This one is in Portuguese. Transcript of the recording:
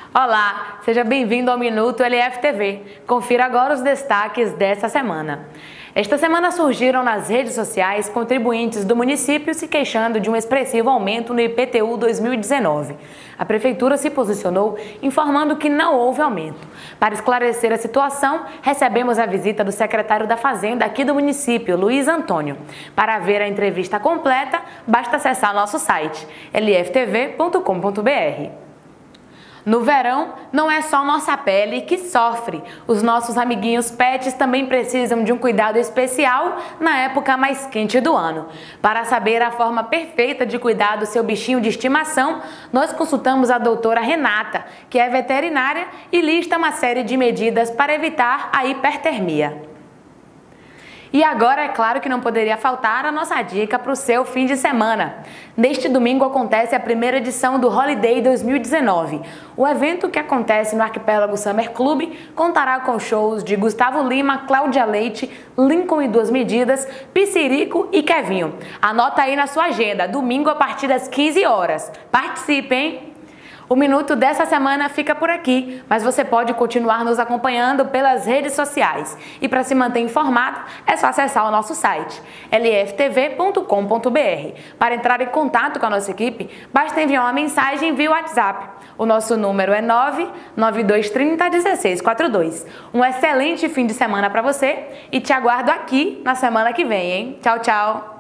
Olá, seja bem-vindo ao Minuto LFTV. Confira agora os destaques desta semana. Esta semana surgiram nas redes sociais contribuintes do município se queixando de um expressivo aumento no IPTU 2019. A prefeitura se posicionou informando que não houve aumento. Para esclarecer a situação, recebemos a visita do secretário da Fazenda aqui do município, Luiz Antônio. Para ver a entrevista completa, basta acessar nosso site lftv.com.br. No verão, não é só nossa pele que sofre. Os nossos amiguinhos pets também precisam de um cuidado especial na época mais quente do ano. Para saber a forma perfeita de cuidar do seu bichinho de estimação, nós consultamos a doutora Renata, que é veterinária e lista uma série de medidas para evitar a hipertermia. E agora, é claro que não poderia faltar a nossa dica para o seu fim de semana. Neste domingo acontece a primeira edição do Holiday 2019. O evento, que acontece no Arquipélago Summer Club, contará com shows de Gustavo Lima, Cláudia Leite, Lincoln e Duas Medidas, Pissirico e Kevinho. Anota aí na sua agenda, domingo a partir das 15 horas. Participe, hein? O Minuto dessa semana fica por aqui, mas você pode continuar nos acompanhando pelas redes sociais. E para se manter informado, é só acessar o nosso site, lftv.com.br. Para entrar em contato com a nossa equipe, basta enviar uma mensagem via WhatsApp. O nosso número é 992301642. Um excelente fim de semana para você e te aguardo aqui na semana que vem, hein? Tchau, tchau!